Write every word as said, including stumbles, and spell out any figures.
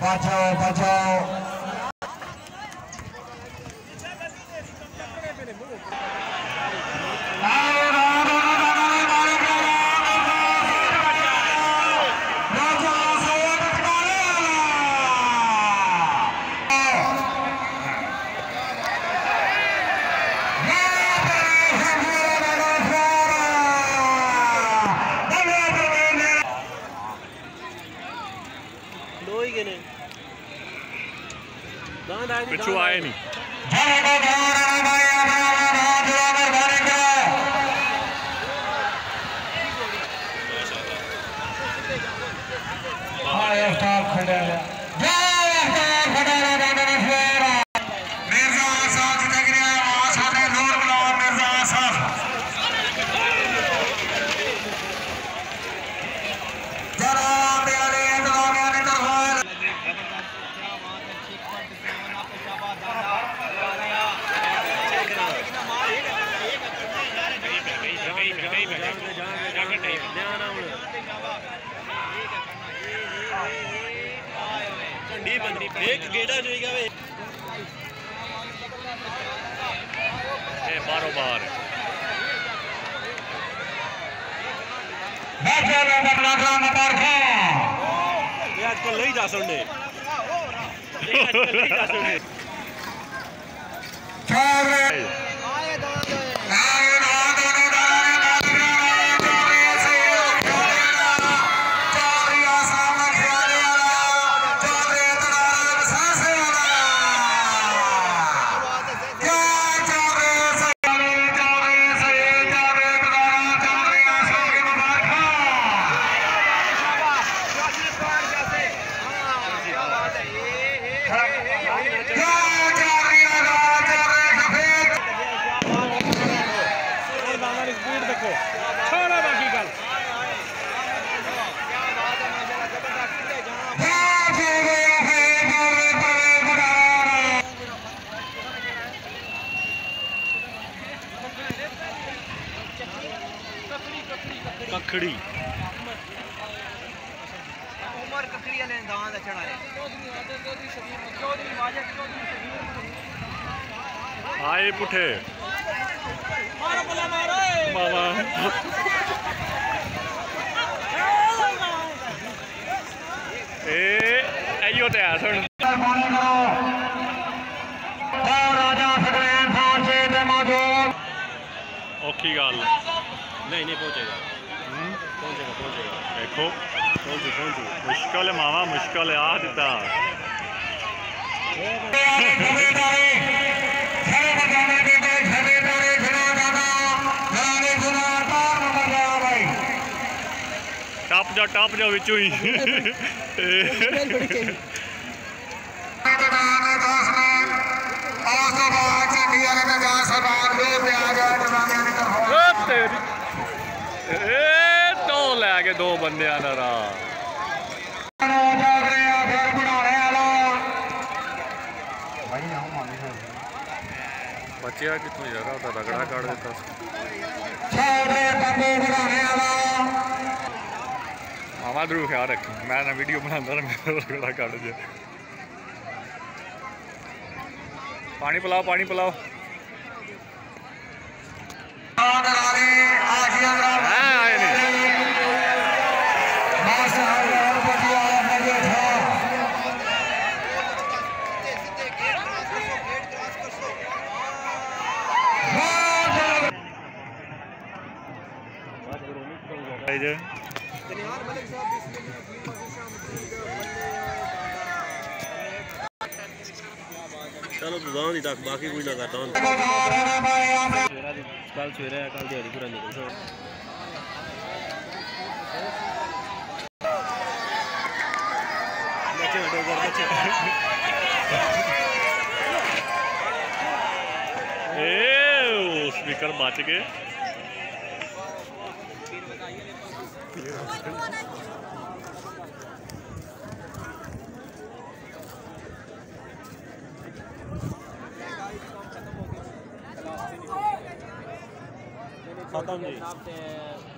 बचाओ बचाओ पिछू आए नहीं एक गेड़ा जाएगा वे ए बारो बार बैठे नंबर लगा नंबर है ये आजकल नहीं जा सुनने ये आजकल नहीं जा सुनने चार कखड़ी उमर कखड़ी ने दांत चढ़ा है आए पुठे मारो बला मारो मामा ए आइयो ते आ सुन राजा सकलैन पहुंचे ते मौजूद औखी गल नहीं नहीं पहुंचेगा पहुंचेगा पहुंचेगा देखो पहुंचू पहुंचू मुश्किल है मामा मुश्किल है आ दिता टप जा टप जा विचू ही तो लैके दो बंदे नारा बचिया कितों यार रगड़ा काट देता मामा जरूर ख्याल रखी मैं ना वीडियो बनाता मेरा रगड़ा काट दिया पानी पिलाओ पानी पिलाओ चलो गाँव तक बाकी कोई ना करता कल सवेरे कल दिहाड़ी पूरा निकल स्पीकर बच गए खत्म जी।